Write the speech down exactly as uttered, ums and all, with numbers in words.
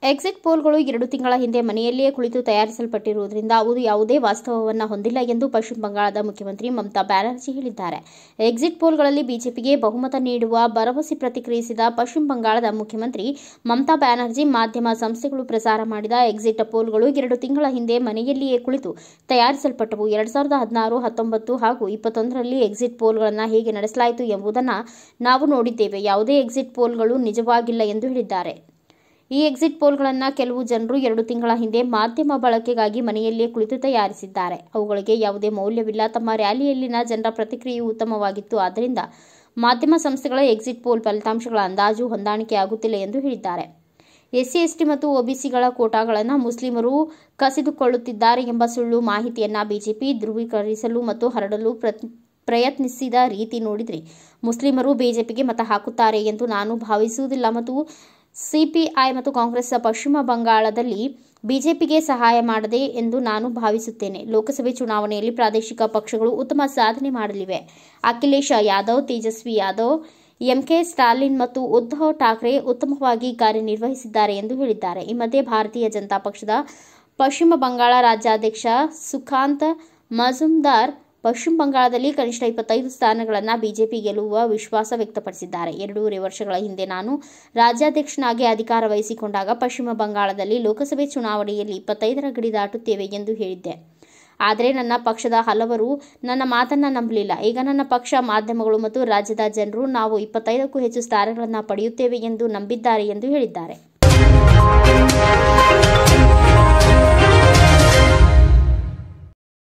Exit ಪೋಲ್ಗಳು ಎರಡು ತಿಂಗಳ ಹಿಂದೆ ಮನೆಯಲ್ಲಿಯೇ ಕುಳಿತು ತಯಾರಿಸಲ್ಪಟ್ಟಿರುವುದರಿಂದ ಅವು ಯಾವುದೇ ವಾಸ್ತವವನ್ನು ಹೊಂದಿಲ್ಲ ಎಂದು ಪಶ್ಚಿಮ ಬಂಗಾಳದ ಮುಖ್ಯಮಂತ್ರಿ ಮಮತಾ ಬ್ಯಾನರ್ಜಿ ಹೇಳಿದ್ದಾರೆ. ಎಕ್ಸಿಟ್ ಪೋಲ್ಗಳಲ್ಲಿ ಬಿಜೆಪಿಗೆ ಬಹುಮತ ನೀಡುವ ಭರವಸೆ ಪ್ರತಿಕ್ರಿಯಿಸಿದ ಪಶ್ಚಿಮ ಬಂಗಾಳದ ಮುಖ್ಯಮಂತ್ರಿ ಮಮತಾ ಬ್ಯಾನರ್ಜಿ, ಮಾಧ್ಯಮ ಸಂಸ್ಥೆಗಳು ಪ್ರಸಾರ ಮಾಡಿದ ಎಕ್ಸಿಟ್ ಪೋಲ್ಗಳು ಎರಡು ತಿಂಗಳ ಹಿಂದೆ ಮನೆಯಲ್ಲಿಯೇ ಕುಳಿತು ತಯಾರಿಸಲ್ಪಟ್ಟವು. ಎರಡ್ ಸಾವಿರದ ಹದಿನಾರು, ಹತ್ತೊಂಬತ್ತು ಹಾಗೂ ಇಪ್ಪತ್ತೊಂದರಲ್ಲಿ ಎಕ್ಸಿಟ್ ಪೋಲ್ಗಳನ್ನು ಹೇಗೆ ನಡೆಸಲಾಯಿತು ಎಂಬುದನ್ನು ನಾವು ನೋಡಿದ್ದೇವೆ. ಯಾವುದೇ ಎಕ್ಸಿಟ್ ಪೋಲ್ಗಳು ನಿಜವಾಗಿಲ್ಲ ಎಂದು ಹೇಳಿದ್ದಾರೆ. ಈ ಎಕ್ಸಿಟ್ ಪೋಲ್ಗಳನ್ನು ಕೆಲವು ಜನರು ಎರಡು ತಿಂಗಳ ಹಿಂದೆ ಮಾಧ್ಯಮ ಬಳಕೆಗಾಗಿ ಮನೆಯಲ್ಲಿಯೇ ಕುಳಿತು ತಯಾರಿಸಿದ್ದಾರೆ. ಅವುಗಳಿಗೆ ಯಾವುದೇ ಮೌಲ್ಯವಿಲ್ಲ. ತಮ್ಮ ರ್ಯಾಲಿಯಲ್ಲಿನ ಜನರ ಪ್ರತಿಕ್ರಿಯೆಯು ಉತ್ತಮವಾಗಿತ್ತು. ಆದ್ದರಿಂದ ಮಾಧ್ಯಮ ಸಂಸ್ಥೆಗಳ ಎಕ್ಸಿಟ್ ಪೋಲ್ ಫಲಿತಾಂಶಗಳ ಅಂದಾಜು ಹೊಂದಾಣಿಕೆಯಾಗುತ್ತಿಲ್ಲ ಎಂದು ಹೇಳಿದ್ದಾರೆ. ಎಸ್ಸಿ, ಎಸ್ಟಿ ಮತ್ತು ಒಬಿಸಿಗಳ ಕೋಟಾಗಳನ್ನು ಮುಸ್ಲಿಮರು ಕಸಿದುಕೊಳ್ಳುತ್ತಿದ್ದಾರೆ ಎಂಬ ಸುಳ್ಳು ಮಾಹಿತಿಯನ್ನು ಬಿಜೆಪಿ ಧ್ರುವೀಕರಿಸಲು ಮತ್ತು ಹರಡಲು ಪ್ರಯತ್ನಿಸಿದ ರೀತಿ ನೋಡಿದರೆ ಮುಸ್ಲಿಮರು ಬಿಜೆಪಿಗೆ ಮತ ಹಾಕುತ್ತಾರೆ ಎಂದು ನಾನು ಭಾವಿಸುವುದಿಲ್ಲ ಮತ್ತು ಸಿಪಿಐ ಮತ್ತು ಕಾಂಗ್ರೆಸ್ ಪಶ್ಚಿಮ ಬಂಗಾಳದಲ್ಲಿ ಬಿಜೆಪಿಗೆ ಸಹಾಯ ಮಾಡದೆ ಎಂದು ನಾನು ಭಾವಿಸುತ್ತೇನೆ. ಲೋಕಸಭೆ ಚುನಾವಣೆಯಲ್ಲಿ ಪ್ರಾದೇಶಿಕ ಪಕ್ಷಗಳು ಉತ್ತಮ ಸಾಧನೆ ಮಾಡಲಿವೆ. ಅಖಿಲೇಶ್ ಯಾದವ್, ತೇಜಸ್ವಿ ಯಾದವ್, ಎಂಕೆ ಸ್ಟಾಲಿನ್ ಮತ್ತು ಉದ್ಧವ್ ಠಾಕ್ರೆ ಉತ್ತಮವಾಗಿ ಕಾರ್ಯನಿರ್ವಹಿಸಿದ್ದಾರೆ ಎಂದು ಹೇಳಿದ್ದಾರೆ. ಈ ಮಧ್ಯೆ ಭಾರತೀಯ ಜನತಾ ಪಕ್ಷದ ಪಶ್ಚಿಮ ಬಂಗಾಳ ರಾಜ್ಯಾಧ್ಯಕ್ಷ ಸುಖಾಂತ್ ಮಜುಮ್ದಾರ್ ಪಶ್ಚಿಮ ಬಂಗಾಳದಲ್ಲಿ ಕನಿಷ್ಠ ಇಪ್ಪತ್ತೈದು ಸ್ಥಾನಗಳನ್ನು ಬಿಜೆಪಿ ಗೆಲ್ಲುವ ವಿಶ್ವಾಸ ವ್ಯಕ್ತಪಡಿಸಿದ್ದಾರೆ. ಎರಡೂವರೆ ವರ್ಷಗಳ ಹಿಂದೆ ನಾನು ರಾಜ್ಯಾಧ್ಯಕ್ಷನಾಗಿ ಅಧಿಕಾರ ವಹಿಸಿಕೊಂಡಾಗ ಪಶ್ಚಿಮ ಬಂಗಾಳದಲ್ಲಿ ಲೋಕಸಭೆ ಚುನಾವಣೆಯಲ್ಲಿ ಇಪ್ಪತ್ತೈದರ ಗಡಿ ದಾಟುತ್ತೇವೆ ಎಂದು ಹೇಳಿದ್ದೆ. ಆದರೆ ನನ್ನ ಪಕ್ಷದ ಹಲವರು ನನ್ನ ಮಾತನ್ನು ನಂಬಲಿಲ್ಲ. ಈಗ ನನ್ನ ಪಕ್ಷ, ಮಾಧ್ಯಮಗಳು ಮತ್ತು ರಾಜ್ಯದ ಜನರು ನಾವು ಇಪ್ಪತ್ತೈದಕ್ಕೂ ಹೆಚ್ಚು ಸ್ಥಾನಗಳನ್ನು ಪಡೆಯುತ್ತೇವೆ ಎಂದು ನಂಬಿದ್ದಾರೆ ಎಂದು ಹೇಳಿದ್ದಾರೆ.